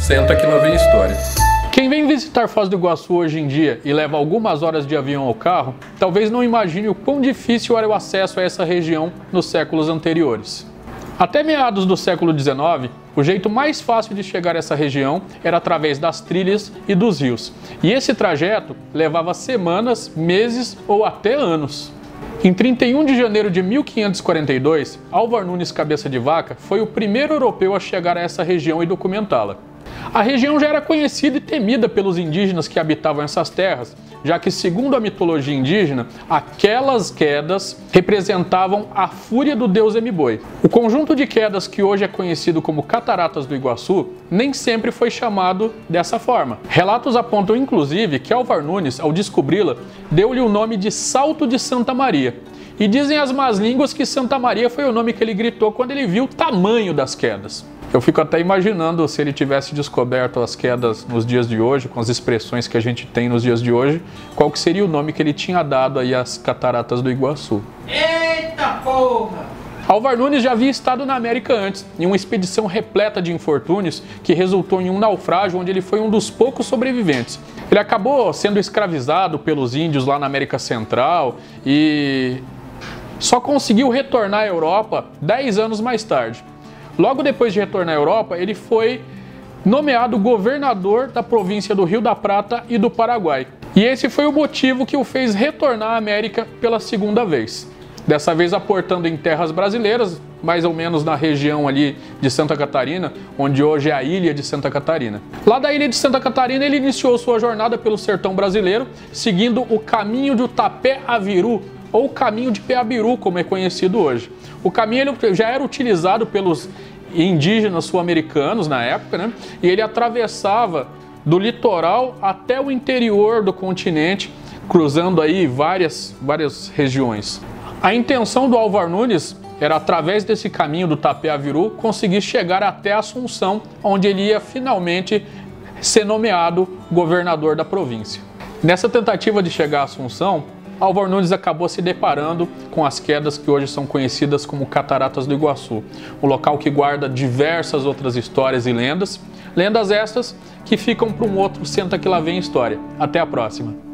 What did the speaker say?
Senta que lá vem história. Quem vem visitar Foz do Iguaçu hoje em dia e leva algumas horas de avião ou carro, talvez não imagine o quão difícil era o acesso a essa região nos séculos anteriores. Até meados do século XIX, o jeito mais fácil de chegar a essa região era através das trilhas e dos rios. E esse trajeto levava semanas, meses ou até anos. Em 31 de janeiro de 1542, Álvar Nunes Cabeça de Vaca foi o primeiro europeu a chegar a essa região e documentá-la. A região já era conhecida e temida pelos indígenas que habitavam essas terras, já que, segundo a mitologia indígena, aquelas quedas representavam a fúria do deus Emiboi. O conjunto de quedas que hoje é conhecido como Cataratas do Iguaçu nem sempre foi chamado dessa forma. Relatos apontam, inclusive, que Álvar Nunes, ao descobri-la, deu-lhe o nome de Salto de Santa Maria. E dizem as más línguas que Santa Maria foi o nome que ele gritou quando ele viu o tamanho das quedas. Eu fico até imaginando se ele tivesse descoberto as quedas nos dias de hoje, com as expressões que a gente tem nos dias de hoje, qual que seria o nome que ele tinha dado aí às Cataratas do Iguaçu. Eita porra! Álvar Nunes já havia estado na América antes, em uma expedição repleta de infortúnios que resultou em um naufrágio onde ele foi um dos poucos sobreviventes. Ele acabou sendo escravizado pelos índios lá na América Central e só conseguiu retornar à Europa 10 anos mais tarde. Logo depois de retornar à Europa, ele foi nomeado governador da província do Rio da Prata e do Paraguai. E esse foi o motivo que o fez retornar à América pela segunda vez. Dessa vez aportando em terras brasileiras, mais ou menos na região ali de Santa Catarina, onde hoje é a ilha de Santa Catarina. Lá da ilha de Santa Catarina, ele iniciou sua jornada pelo sertão brasileiro, seguindo o caminho do Tapé-Aviru, ou caminho de Peabiru, como é conhecido hoje. O caminho ele já era utilizado pelos indígenas sul-americanos na época, né? E ele atravessava do litoral até o interior do continente, cruzando aí várias regiões. A intenção do Álvar Nunes era, através desse caminho do Tapé-Aviru, conseguir chegar até Assunção, onde ele ia finalmente ser nomeado governador da província. Nessa tentativa de chegar a Assunção, Álvar Nunes acabou se deparando com as quedas que hoje são conhecidas como Cataratas do Iguaçu, um local que guarda diversas outras histórias e lendas estas que ficam para um outro Senta que lá vem história. Até a próxima!